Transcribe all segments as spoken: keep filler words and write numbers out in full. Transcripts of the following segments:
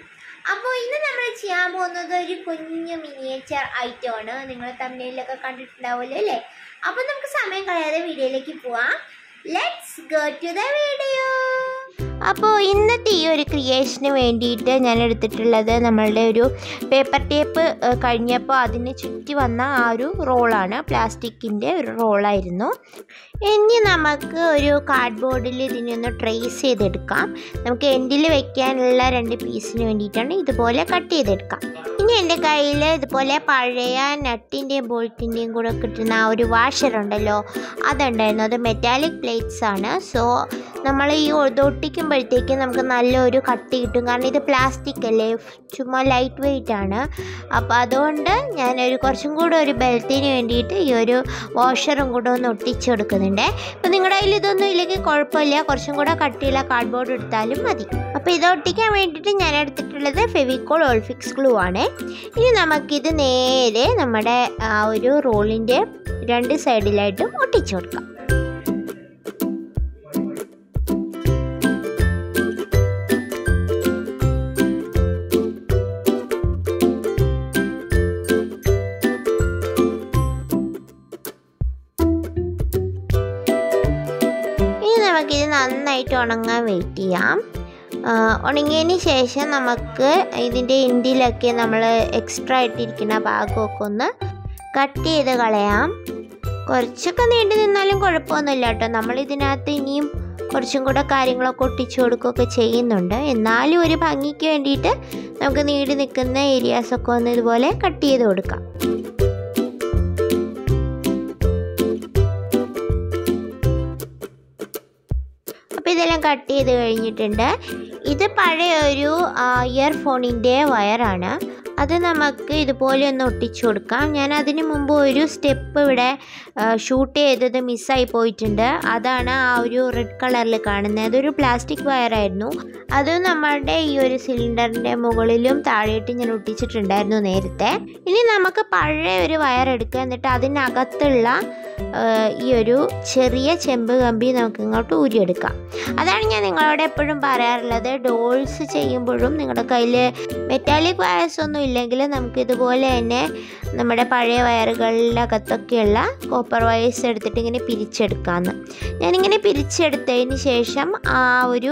അപ്പോൾ ഇന്ന് നമ്മൾ ചെയ്യാൻ പോകുന്നത് ഒരു കുഞ്ഞു മിനിയേച്ചർ ഐറ്റം ആണ്. നിങ്ങൾ തമിഴിലൊക്കെ കണ്ടിട്ടുണ്ടാവുമല്ലോ അല്ലേ? അപ്പോൾ നമുക്ക് സമയം കളയാതെ വീഡിയോയിലേക്ക് പോവാം. Let's go to the video. അപ്പോൾ ഇന്നത്തെ ഈ ഒരു ക്രിയേഷന് വേണ്ടിയിട്ട് ഞാൻ എടുത്തിട്ടുള്ളത് നമ്മളുടെ ഒരു പേപ്പർ ടേപ്പ് കഴിഞ്ഞപ്പോൾ അതിന് ചുറ്റി വന്ന ആ ഒരു റോളാണ്. പ്ലാസ്റ്റിക്കിൻ്റെ ഒരു റോളായിരുന്നു. ഇനി നമുക്ക് ഒരു കാർഡ്ബോർഡിൽ ഇതിനൊന്ന് ട്രേസ് ചെയ്തെടുക്കാം. നമുക്ക് എൻഡിൽ വെക്കാനുള്ള രണ്ട് പീസിന് വേണ്ടിയിട്ടാണ് ഇതുപോലെ കട്ട് ചെയ്തെടുക്കാം. ഇനി എൻ്റെ കയ്യിൽ ഇതുപോലെ പഴയ നട്ടിൻ്റെയും ബോൾട്ടിൻ്റെയും കൂടെ കിട്ടുന്ന ആ ഒരു വാഷറുണ്ടല്ലോ, അതുണ്ടായിരുന്നു. അത് മെറ്റാലിക് പ്ലേറ്റ്സ് ആണ്. സോ നമ്മൾ ഈ ഒട്ടിക്കുമ്പോഴത്തേക്ക് നമുക്ക് നല്ലൊരു കട്ടി കിട്ടും. കാരണം ഇത് പ്ലാസ്റ്റിക് അല്ലേ, ചുമ്മാ ലൈറ്റ് വെയിറ്റ് ആണ്. അപ്പോൾ അതുകൊണ്ട് ഞാനൊരു കുറച്ചും കൂടെ ഒരു ബലത്തിന് വേണ്ടിയിട്ട് ഈ ഒരു വാഷറും കൂടെ ഒന്ന് ഒട്ടിച്ചെടുക്കുന്നുണ്ട്. അപ്പോൾ നിങ്ങളുടെ കയ്യിൽ ഇതൊന്നും ഇല്ലെങ്കിൽ കുഴപ്പമില്ല, കുറച്ചും കൂടെ കട്ടിയുള്ള കാർഡ്ബോർഡ് എടുത്താലും മതി. അപ്പോൾ ഇത് ഒട്ടിക്കാൻ വേണ്ടിയിട്ട് ഞാൻ എടുത്തിട്ടുള്ളത് ഫെവിക്കോൾ ഓൾ ഫിക്സ് ഗ്ലൂ ആണ്. ഇനി നമുക്കിത് നേരെ നമ്മുടെ ആ ഒരു റോളിൻ്റെ രണ്ട് സൈഡിലായിട്ടും ഒട്ടിച്ചു കൊടുക്കാം. നമുക്കിത് നന്നായിട്ട് ഉണങ്ങാൻ വെയിറ്റ് ചെയ്യാം. ഉണങ്ങിയതിന് ശേഷം നമുക്ക് ഇതിൻ്റെ എൻഡിലൊക്കെ നമ്മൾ എക്സ്ട്രാ ഇട്ടിരിക്കുന്ന ഭാഗമൊക്കെ ഒന്ന് കട്ട് ചെയ്ത് കളയാം. കുറച്ചൊക്കെ നീണ്ടു നിന്നാലും കുഴപ്പമൊന്നുമില്ല കേട്ടോ. നമ്മളിതിനകത്ത് ഇനിയും കുറച്ചും കൂടെ കാര്യങ്ങളൊക്കെ ഒട്ടിച്ചു കൊടുക്കുകയൊക്കെ ചെയ്യുന്നുണ്ട്. എന്നാലും ഒരു ഭംഗിക്ക് വേണ്ടിയിട്ട് നമുക്ക് നീണ്ടു നിൽക്കുന്ന ഏരിയാസൊക്കെ ഒന്ന് ഇതുപോലെ കട്ട് ചെയ്ത് കൊടുക്കാം. ഇതെല്ലാം കട്ട് ചെയ്ത് കഴിഞ്ഞിട്ടുണ്ട്. ഇത് പഴയ ഒരു ഇയർഫോണിൻ്റെ വയറാണ്. അത് നമുക്ക് ഇതുപോലെ ഒന്ന് ഒട്ടിച്ചു കൊടുക്കാം. ഞാൻ അതിന് മുമ്പ് ഒരു സ്റ്റെപ്പ് ഇവിടെ ഷൂട്ട് ചെയ്തത് മിസ്സായി പോയിട്ടുണ്ട്. അതാണ് ആ ഒരു റെഡ് കളറിൽ കാണുന്നത്. അതൊരു പ്ലാസ്റ്റിക് വയറായിരുന്നു. അത് നമ്മളുടെ ഈ ഒരു സിലിണ്ടറിൻ്റെ മുകളിലും താഴെയിട്ട് ഞാൻ ഒട്ടിച്ചിട്ടുണ്ടായിരുന്നു നേരത്തെ. ഇനി നമുക്ക് പഴയ ഒരു വയർ എടുക്കുക, എന്നിട്ട് അതിനകത്തുള്ള ഈ ഒരു ചെറിയ ചെമ്പ് കമ്പി നമുക്ക് ഇങ്ങോട്ട് ഊരിയെടുക്കാം. അതാണ് ഞാൻ നിങ്ങളോട് എപ്പോഴും പറയാറുള്ളത്. ഡോൾസ് ചെയ്യുമ്പോഴും നിങ്ങളുടെ കയ്യിൽ മെറ്റാലിക് വയർസ് ഒന്നും ഇല്ലെങ്കിൽ നമുക്ക് ഇതുപോലെ തന്നെ നമ്മുടെ പഴയ വയറുകളുടെ അകത്തൊക്കെയുള്ള കോപ്പർ വയർസ് എടുത്തിട്ട് ഇങ്ങനെ പിരിച്ചെടുക്കാമെന്ന്. ഞാനിങ്ങനെ പിരിച്ചെടുത്തതിന് ശേഷം ആ ഒരു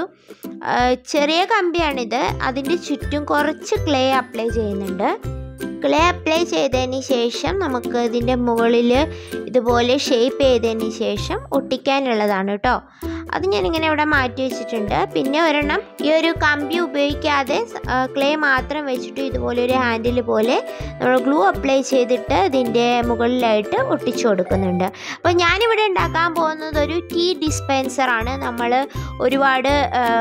ചെറിയ കമ്പിയാണിത്, അതിൻ്റെ ചുറ്റും കുറച്ച് ക്ലേ അപ്ലൈ ചെയ്യുന്നുണ്ട്. ക്ലേ അപ്ലൈ ചെയ്തതിന് ശേഷം നമുക്ക് ഇതിൻ്റെ മുകളിൽ ഇതുപോലെ ഷേപ്പ് ചെയ്തതിന് ശേഷം ഒട്ടിക്കാനുള്ളതാണ് കേട്ടോ. അത് ഞാനിങ്ങനെ ഇവിടെ മാറ്റി വെച്ചിട്ടുണ്ട്. പിന്നെ ഒരെണ്ണം ഈ ഒരു കമ്പി ഉപയോഗിക്കാതെ ക്ലേ മാത്രം വെച്ചിട്ട് ഇതുപോലെ ഒരു ഹാൻഡിൽ പോലെ നമ്മൾ ഗ്ലൂ അപ്ലൈ ചെയ്തിട്ട് ഇതിൻ്റെ മുകളിലായിട്ട് ഒട്ടിച്ചു കൊടുക്കുന്നുണ്ട്. അപ്പോൾ ഞാനിവിടെ ഉണ്ടാക്കാൻ പോകുന്നത് ഒരു ടീ ഡിസ്പെൻസറാണ്. നമ്മൾ ഒരുപാട്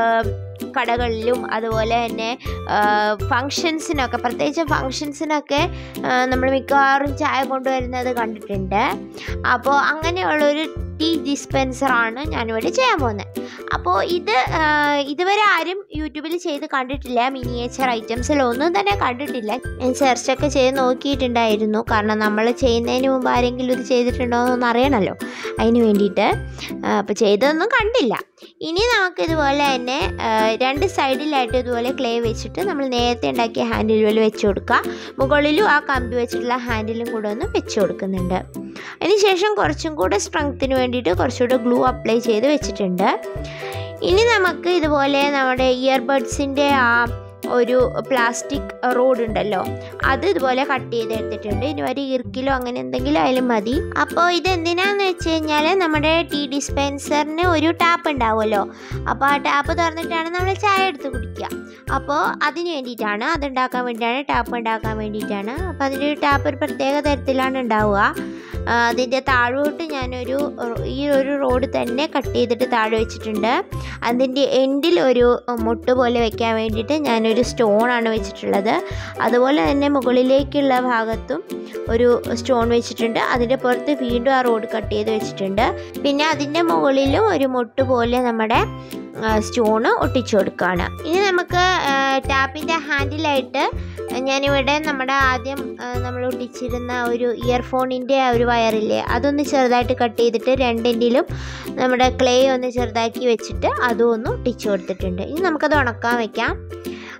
കടകളിലും അതുപോലെ തന്നെ ഫങ്ഷൻസിനൊക്കെ, പ്രത്യേകിച്ച് ഫങ്ഷൻസിനൊക്കെ നമ്മൾ മിക്കവാറും ചായ കൊണ്ടുവരുന്നത് കണ്ടിട്ടുണ്ട്. അപ്പോൾ അങ്ങനെയുള്ളൊരു ടീ ഡിസ്പെൻസറാണ് ഞാനിവിടെ ചെയ്യാൻ പോകുന്നത്. അപ്പോൾ ഇത് ഇതുവരെ ആരും യൂട്യൂബിൽ ചെയ്ത് കണ്ടിട്ടില്ല. മിനിയേച്ചർ ഐറ്റംസിലൊന്നും തന്നെ കണ്ടിട്ടില്ല. ഞാൻ സെർച്ചൊക്കെ ചെയ്ത് നോക്കിയിട്ടുണ്ടായിരുന്നു. കാരണം നമ്മൾ ചെയ്യുന്നതിന് മുമ്പ് ആരെങ്കിലും ഇത് ചെയ്തിട്ടുണ്ടോ എന്നൊന്നും അറിയണമല്ലോ, അതിന് വേണ്ടിയിട്ട്. അപ്പോൾ ചെയ്തതൊന്നും കണ്ടില്ല. ഇനി നമുക്കിതുപോലെ തന്നെ രണ്ട് സൈഡിലായിട്ട് ഇതുപോലെ ക്ലേ വെച്ചിട്ട് നമ്മൾ നേരത്തെ ഉണ്ടാക്കിയ ഹാൻഡിൽ പോലെ വെച്ച് കൊടുക്കുക. മുകളിലും ആ കമ്പി വെച്ചിട്ടുള്ള ഹാൻഡിലും കൂടെ ഒന്ന് വെച്ച് കൊടുക്കുന്നുണ്ട്. അതിനുശേഷം കുറച്ചും കൂടെ സ്ട്രെങ്ത്തിന് വേണ്ടിയിട്ട് കുറച്ചുകൂടെ ഗ്ലൂ അപ്ലൈ ചെയ്ത് വെച്ചിട്ടുണ്ട്. ഇനി നമുക്ക് ഇതുപോലെ നമ്മുടെ ഇയർബഡ്സിൻ്റെ ആ ഒരു പ്ലാസ്റ്റിക് റോഡ് ഉണ്ടല്ലോ, അത് ഇതുപോലെ കട്ട് ചെയ്തെടുത്തിട്ടുണ്ട്. ഇനി ഒരു ഇറുക്കിലോ അങ്ങനെ എന്തെങ്കിലും ആയാലും മതി. അപ്പോൾ ഇതെന്തിനാന്ന് വെച്ച് കഴിഞ്ഞാൽ നമ്മുടെ ടീ ഡിസ്പെൻസറിന് ഒരു ടാപ്പ് ഉണ്ടാവുമല്ലോ. അപ്പോൾ ആ ടാപ്പ് തുറന്നിട്ടാണ് നമ്മൾ ചായ എടുത്ത് കുടിക്കുക. അപ്പോൾ അതിന് വേണ്ടിയിട്ടാണ്, അതുണ്ടാക്കാൻ വേണ്ടിയിട്ടാണ്, ടാപ്പ് ഉണ്ടാക്കാൻ വേണ്ടിയിട്ടാണ്. അപ്പോൾ അതിൻ്റെ ഒരു ടാപ്പ് ഒരു പ്രത്യേക തരത്തിലാണ് ഉണ്ടാവുക. അതിൻ്റെ താഴോട്ട് ഞാനൊരു ഈ ഒരു റോഡ് തന്നെ കട്ട് ചെയ്തിട്ട് താഴെ വെച്ചിട്ടുണ്ട്. അതിൻ്റെ എൻഡിൽ ഒരു മുട്ട് പോലെ വെക്കാൻ വേണ്ടിയിട്ട് ഞാനൊരു സ്റ്റോണാണ് വെച്ചിട്ടുള്ളത്. അതുപോലെ തന്നെ മുകളിലേക്കുള്ള ഭാഗത്തും ഒരു സ്റ്റോൺ വെച്ചിട്ടുണ്ട്. അതിൻ്റെ പുറത്ത് വീണ്ടും ആ റോഡ് കട്ട് ചെയ്ത് വെച്ചിട്ടുണ്ട്. പിന്നെ അതിൻ്റെ മുകളിലും ഒരു മുട്ട് പോലെ നമ്മുടെ സ്റ്റോണ് ഒട്ടിച്ചു കൊടുക്കുകയാണ്. ഇനി നമുക്ക് ടാപ്പിൻ്റെ ഹാൻഡിലായിട്ട് ഞാനിവിടെ നമ്മുടെ ആദ്യം നമ്മൾ ഒട്ടിച്ചിരുന്ന ഒരു ഇയർഫോണിൻ്റെ ആ ഒരു വയറില്ലേ, അതൊന്ന് ചെറുതായിട്ട് കട്ട് ചെയ്തിട്ട് രണ്ടിൻ്റെയിലും നമ്മുടെ ക്ലേ ഒന്ന് ചെറുതാക്കി വെച്ചിട്ട് അതും ഒന്ന് ഒട്ടിച്ചു കൊടുത്തിട്ടുണ്ട്. ഇനി നമുക്കത് ഉണക്കാൻ വയ്ക്കാം.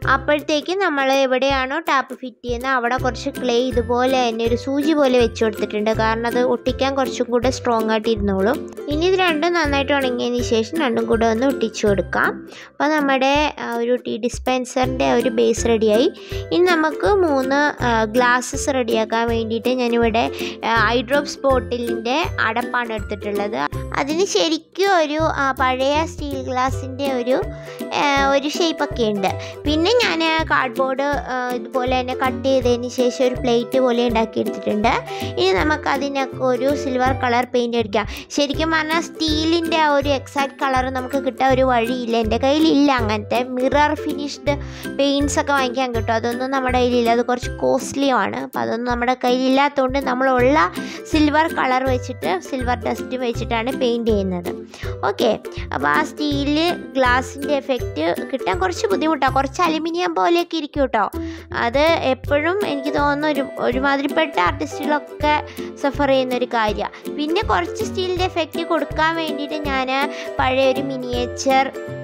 അപ്പോഴത്തേക്ക് നമ്മൾ എവിടെയാണോ ടാപ്പ് ഫിറ്റ് ചെയ്യുന്നത് അവിടെ കുറച്ച് ക്ലേ ഇതുപോലെ തന്നെ ഒരു സൂചി പോലെ വെച്ച് കൊടുത്തിട്ടുണ്ട്. കാരണം അത് ഒട്ടിക്കാൻ കുറച്ചും കൂടെ സ്ട്രോങ് ആയിട്ട് ഇരുന്നോളും. ഇനി ഇത് രണ്ടും നന്നായിട്ട് ഉണങ്ങിയതിന് ശേഷം രണ്ടും കൂടെ ഒന്ന് ഒട്ടിച്ചു കൊടുക്കാം. അപ്പോൾ നമ്മുടെ ഒരു ടീ ഡിസ്പെൻസറിൻ്റെ ഒരു ബേസ് റെഡിയായി. ഇനി നമുക്ക് മൂന്ന് ഗ്ലാസ്സസ് റെഡിയാക്കാൻ വേണ്ടിയിട്ട് ഞാനിവിടെ ഐ ഡ്രോപ്സ് ബോട്ടിലിൻ്റെ അടപ്പാണ് എടുത്തിട്ടുള്ളത്. അതിന് ശരിക്കും ഒരു പഴയ സ്റ്റീൽ ഗ്ലാസിൻ്റെ ഒരു ഒരു ഷേപ്പൊക്കെ ഉണ്ട്. പിന്നെ ഞാൻ കാർഡ്ബോർഡ് ഇതുപോലെ തന്നെ കട്ട് ചെയ്തതിന് ശേഷം ഒരു പ്ലേറ്റ് പോലെ ഉണ്ടാക്കിയെടുത്തിട്ടുണ്ട്. ഇനി നമുക്ക് അതിനൊക്കെ ഒരു സിൽവർ കളർ പെയിൻറ്റ് അടിക്കാം. ശരിക്കും പറഞ്ഞാൽ സ്റ്റീലിൻ്റെ ആ ഒരു എക്സാക്ട് കളർ നമുക്ക് കിട്ടാൻ ഒരു വഴിയില്ല. എൻ്റെ കയ്യിലില്ല അങ്ങനത്തെ മിറർ ഫിനിഷ്ഡ് പെയിൻറ്റ്സ് ഒക്കെ വാങ്ങിക്കാൻ കിട്ടും. അതൊന്നും നമ്മുടെ കയ്യിലില്ല, അത് കുറച്ച് കോസ്റ്റ്ലിയുമാണ്. അപ്പോൾ അതൊന്നും നമ്മുടെ കയ്യിലില്ലാത്തതുകൊണ്ട് നമ്മളുള്ള സിൽവർ കളർ വെച്ചിട്ട് സിൽവർ ഡസ്റ്റ് വെച്ചിട്ടാണ് പെയിൻറ്റ് ചെയ്യുന്നത്. ഓക്കെ, അപ്പോൾ ആ സ്റ്റീല് ഗ്ലാസിൻ്റെ എഫക്റ്റ് കിട്ടാൻ കുറച്ച് ബുദ്ധിമുട്ടാണ്. കുറച്ച് അലുമിനിയം പോലെയൊക്കെ ഇരിക്കും കേട്ടോ. അത് എപ്പോഴും എനിക്ക് തോന്നുന്ന ഒരു ഒരുമാതിരിപ്പെട്ട ആർട്ടിസ്റ്റുകളൊക്കെ സഫർ ചെയ്യുന്നൊരു കാര്യമാണ്. പിന്നെ കുറച്ച് സ്റ്റീലിൻ്റെ എഫക്റ്റ് കൊടുക്കാൻ വേണ്ടിയിട്ട് ഞാൻ പഴയൊരു മിനിയേച്ചർ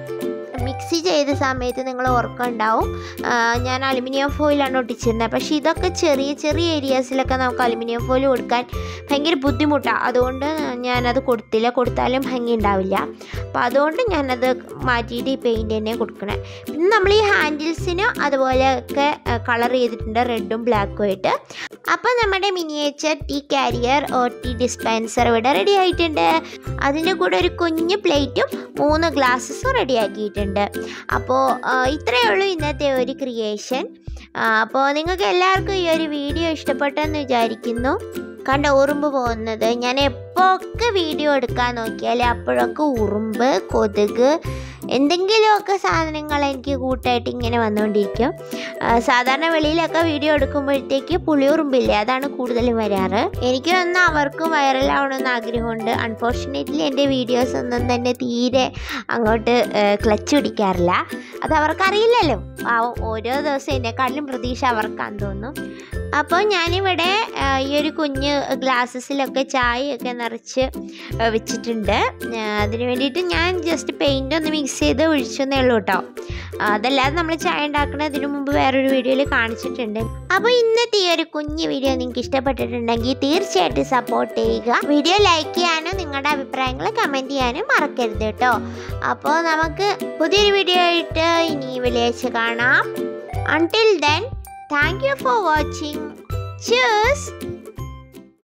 മിക്സി ചെയ്ത സമയത്ത് നിങ്ങൾ ഓർക്കുന്നുണ്ടാവും, ഞാൻ അലുമിനിയം ഫോയിലാണ് ഒട്ടിച്ചിരുന്നത്. പക്ഷേ ഇതൊക്കെ ചെറിയ ചെറിയ ഏരിയാസിലൊക്കെ നമുക്ക് അലുമിനിയം ഫോയിൽ കൊടുക്കാൻ ഭയങ്കര ബുദ്ധിമുട്ടാണ്. അതുകൊണ്ട് ഞാനത് കൊടുത്തില്ല, കൊടുത്താലും ഭംഗി ഉണ്ടാവില്ല. അപ്പോൾ അതുകൊണ്ട് ഞാനത് മാറ്റിയിട്ട് ഈ പെയിൻറ്റ് തന്നെ കൊടുക്കണേ. പിന്നെ നമ്മൾ ഈ ഹാൻഡിൽസിന് അതുപോലെയൊക്കെ കളർ ചെയ്തിട്ടുണ്ട്, റെഡും ബ്ലാക്കും ആയിട്ട്. അപ്പോൾ നമ്മുടെ miniature tea carrier or tea dispenser ഇവിടെ റെഡി ആയിട്ടുണ്ട്. അതിൻ്റെ കൂടെ ഒരു കുഞ്ഞ് പ്ലേറ്റും മൂന്ന് ഗ്ലാസ്സസും റെഡിയാക്കിയിട്ടുണ്ട്. അപ്പോൾ ഇത്രയേ ഉള്ളൂ ഇന്നത്തെ ഒരു ക്രിയേഷൻ. അപ്പോൾ നിങ്ങൾക്ക് എല്ലാവർക്കും ഈ ഒരു വീഡിയോ ഇഷ്ടപ്പെട്ടെന്ന് വിചാരിക്കുന്നു. കണ്ട ഉറുമ്പ് പോകുന്നത്, ഞാൻ എപ്പോഴൊക്കെ വീഡിയോ എടുക്കാൻ നോക്കിയാൽ അപ്പോഴൊക്കെ ഉറുമ്പ്, കൊതുക്, എന്തെങ്കിലുമൊക്കെ സാധനങ്ങൾ എനിക്ക് കൂട്ടായിട്ട് ഇങ്ങനെ വന്നുകൊണ്ടിരിക്കും. സാധാരണ വെളിയിലൊക്കെ വീഡിയോ എടുക്കുമ്പോഴത്തേക്ക് പുളിയുറുമ്പില്ലേ, അതാണ് കൂടുതലും വരാറ്. എനിക്ക് വന്ന് അവർക്കും വൈറലാവണമെന്ന് ആഗ്രഹമുണ്ട്. അൺഫോർച്ചുനേറ്റ്ലി എൻ്റെ വീഡിയോസ് ഒന്നും തന്നെ തീരെ അങ്ങോട്ട് ക്ലച്ച് പിടിക്കാറില്ല. അത് അവർക്കറിയില്ലല്ലോ. ആ ഓരോ ദിവസം എന്നെക്കാട്ടിലും പ്രതീക്ഷ അവർക്കാന്ന് തോന്നുന്നു. അപ്പോൾ ഞാനിവിടെ ഈ ഒരു കുഞ്ഞ് ഗ്ലാസ്സസിലൊക്കെ ചായയൊക്കെ നിറച്ച് വെച്ചിട്ടുണ്ട്. അതിന് വേണ്ടിയിട്ട് ഞാൻ ജസ്റ്റ് പെയിൻ്റ് ഒന്ന് മിക്സ് ചെയ്ത് ഒഴിച്ചെന്നേ ഉള്ളൂ കേട്ടോ. അതല്ലാതെ നമ്മൾ ചായ ഉണ്ടാക്കുന്നത് ഇതിനു മുമ്പ് വേറൊരു വീഡിയോയിൽ കാണിച്ചിട്ടുണ്ട്. അപ്പോൾ ഇന്നത്തെ ഈ ഒരു കുഞ്ഞ് വീഡിയോ നിങ്ങൾക്ക് ഇഷ്ടപ്പെട്ടിട്ടുണ്ടെങ്കിൽ തീർച്ചയായിട്ടും സപ്പോർട്ട് ചെയ്യുക. വീഡിയോ ലൈക്ക് ചെയ്യാനും നിങ്ങളുടെ അഭിപ്രായങ്ങൾ കമൻറ്റ് ചെയ്യാനും മറക്കരുത് കേട്ടോ. അപ്പോൾ നമുക്ക് പുതിയൊരു വീഡിയോ ആയിട്ട് ഇനി വെള്ളിയാഴ്ച കാണാം. Until then, thank you for watching. Cheers!